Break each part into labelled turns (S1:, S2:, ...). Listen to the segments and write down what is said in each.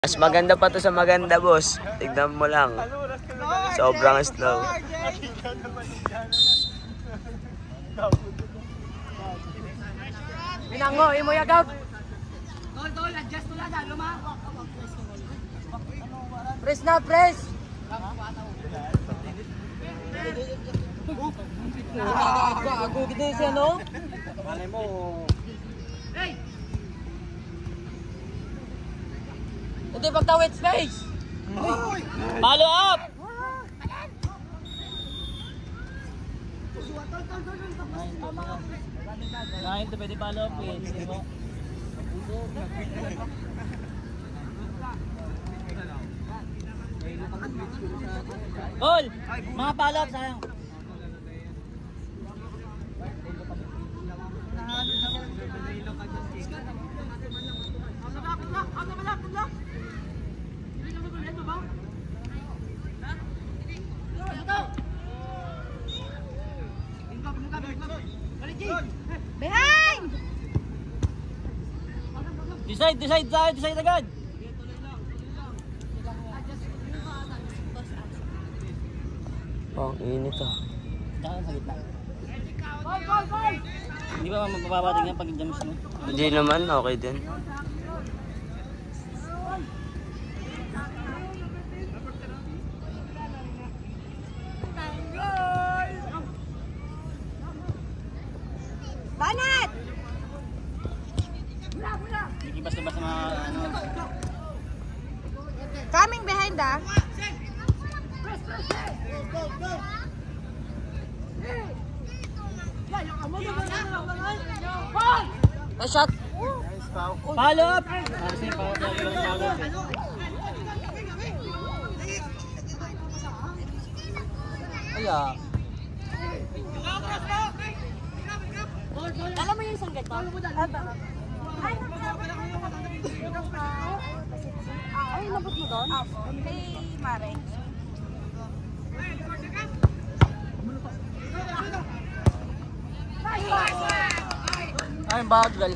S1: Mas maganda pa to sa maganda, boss. Tignan mo lang. Sobrang slow.
S2: Minango, imo yagap.
S3: Tol, adjust mo lang, luma.
S2: Press na, press. Gago gito siya, no?
S4: Malay mo.
S3: Hey!
S2: Hindi pagtawid space.
S4: Follow up! Nine to pwede follow up eh. Gol! Mga follow up sayang.
S3: Behind!
S4: Decide agad.
S1: Oh, init ah.
S4: Diyan sa gitna.
S3: Gol!
S4: Hindi ba mapapating yan pag jumps mo?
S1: Hindi naman, okay din.
S3: Banat!
S4: Hindi basta-basta mga ano.
S3: Coming behind ah.
S2: A shot.
S4: Follow up! Kasi follow up. Aya.
S2: Alam mo yung isang gato? Ay, nabot mo doon?
S3: Kay Mare.
S4: Ay, bagal.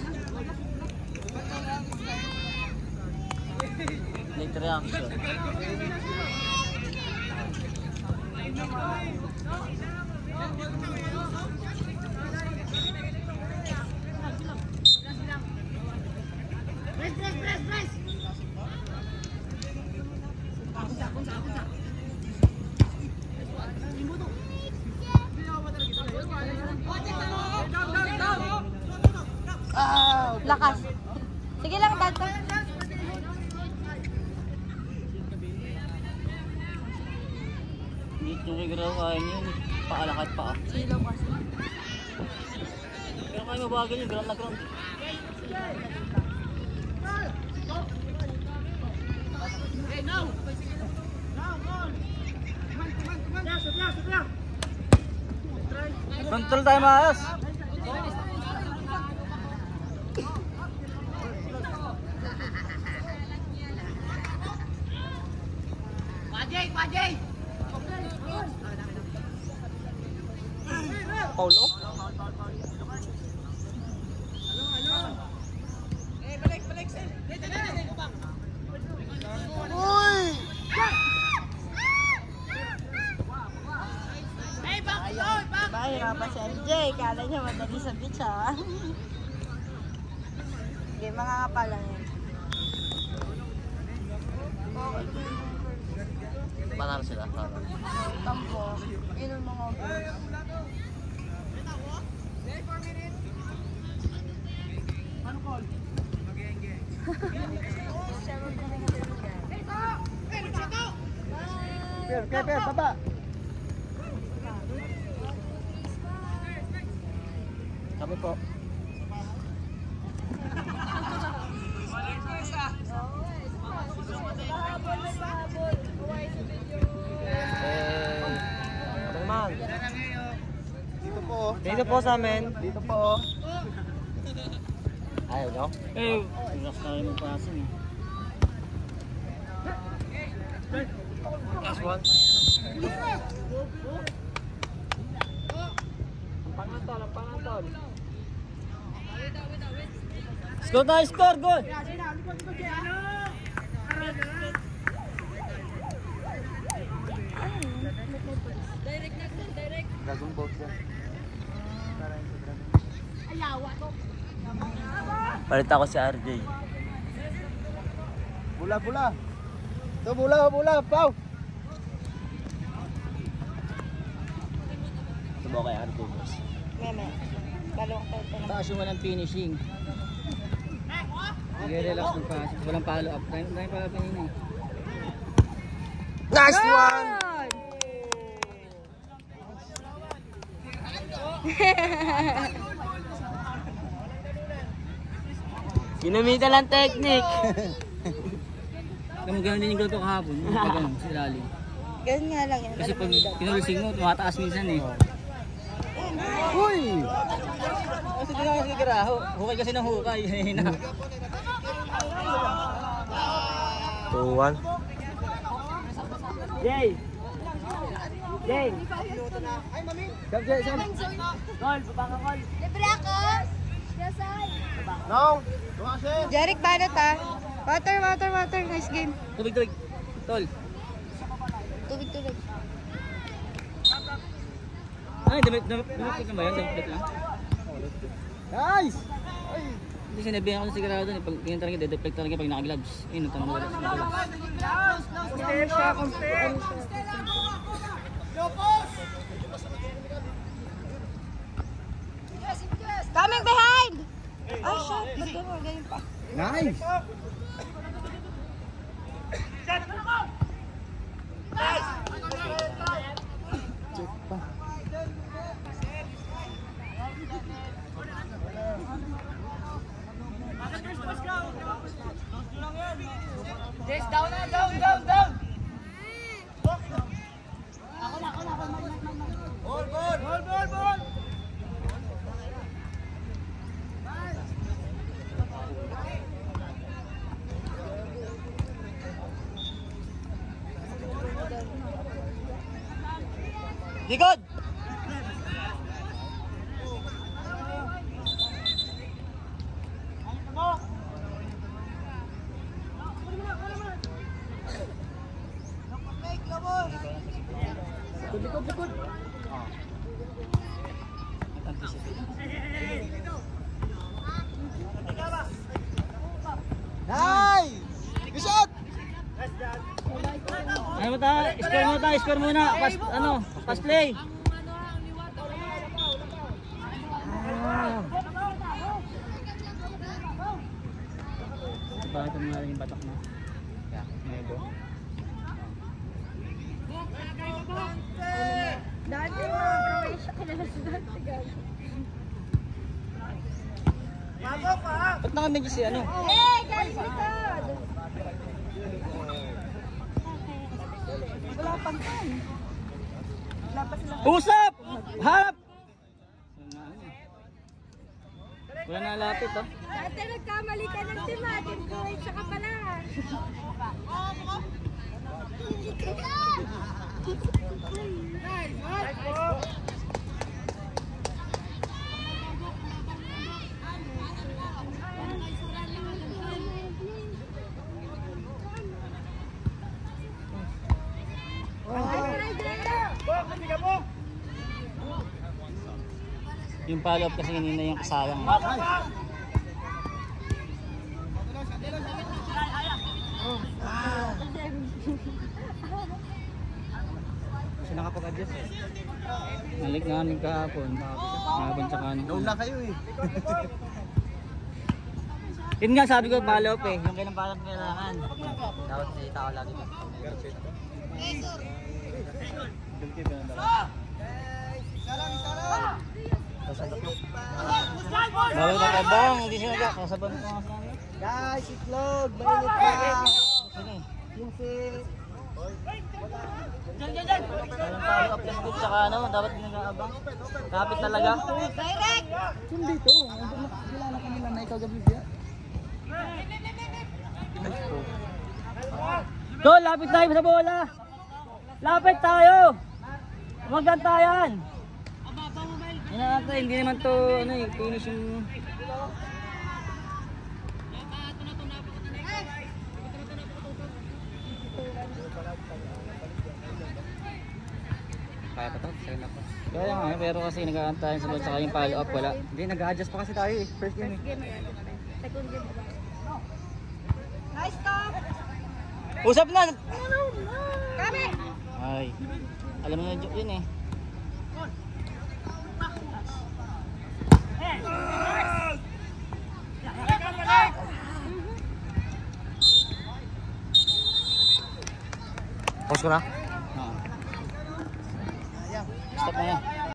S4: Late reaction.
S3: Lakas. Sige lang, Tato.
S4: Hindi nyo kagaraw kaya nyo. Paalakat pa.
S3: Silaw kasi.
S4: Pero kayo mabagal yung ground na ground. Control tayo maayos.
S3: Pajay!
S4: Paulo?
S3: Mahirapan si MJ. Kala niya madali sa beach ha. Okay, mga kapala yan.
S4: Panalo sila.
S3: Tampo. Yun ang mga boys.
S4: Per, baba. Kami po.
S1: Dito po sa amin.
S4: Dito po.
S1: Ayaw nyo?
S4: Eh, relax tayo magpasin eh.
S1: Last one. Pangatol.
S4: Score tayo, score, goal!
S1: Dragon Ball yan. Palit ako si RJ.
S4: Bula, bula. Ito, bula, bula, Pau.
S1: Subo kay RJ, boss.
S3: Meme. Balong tayo pa.
S4: Taas yung walang finishing. Sige, relax ng pass. Walang follow up. Dahil follow up kanina eh.
S1: Nice one! Ginamitan lang technique.
S4: Alam mo, gano'n din yung gano'n kahapon. Gano'n, si Lali.
S3: Ganun nga lang yan.
S4: Kasi pag pinulsing mo, tumataas minsan eh.
S1: Uy!
S4: Kasi di na kasi kira. Hukay kasi ng hukay.
S1: 2-1.
S4: Jay! Jay! Sam, Jay, Sam! Call, baba ka call.
S3: Libre ako! Yasay!
S1: No!
S3: Jeric, banat ha? Water, water, water. Nice game.
S4: Tubig, tubig. Tol.
S3: Tubig, tubig.
S4: Ay, damit na ba yun? Damit lang.
S1: Nice!
S4: Hindi sinabihan ako ng sigurado doon. Pag ganyan talaga, de-deflect talaga pag naka-gloves. Ayun, tanong mo lang.
S3: Coming behind! Oh, shit. Ba't ganun? Ganyan pa.
S1: Nice!
S4: Likod! Likod, likod!
S1: Nice! Good shot!
S4: Ano mo tayo? Score muna tayo, score muna. Pass play. Bakit mo nga rin yung batak na? Medyo.
S3: Dati mga Croatia kilala sa dati guys.
S4: Ba't nakamedyo si ano?
S3: Eh! Galing likod! Wala pang kan. Wala pa silang...
S4: Usap! Harap! Wala na lapit oh.
S3: Dati nagkamali ka ng team ha. Team Croatia ka pala.
S4: Yung follow up kasi kanina yung kasayang. Kasi nakapag-adjust eh. Nalik namin kahapon. Kahapon tsaka ano.
S1: Doon na kayo eh.
S4: Yun nga sabi ko follow up eh. Yung kailang follow up kailangan. Dapat si tao lagi ka. Bawal ka bang, hindi siya nagkakasaban ko nga sa amin.
S1: Guys, itlog! Mainit pa! Yung si...
S4: Walang follow up yung good tsaka ano, dapat nag-aabang. Kapit talaga.
S3: Direct!
S1: Hindi to. Kilala ka nila na ikaw gabi siya.
S4: Go, lapit tayo sa bola. Lapit tayo. Maggantayan. Hindi naman to ano eh, finish yung Kaya pa to? Second half pa. Kaya nga, pero kasi nag-aantayan sa saka yung follow up wala. Hindi, nag-adjust pa kasi tayo eh. First game eh.
S3: Second game. Nice stop!
S2: Usap na!
S3: Kami!
S4: Ay. Alam mo na joke yun eh.
S1: Pause ko na.
S4: Stop na yan.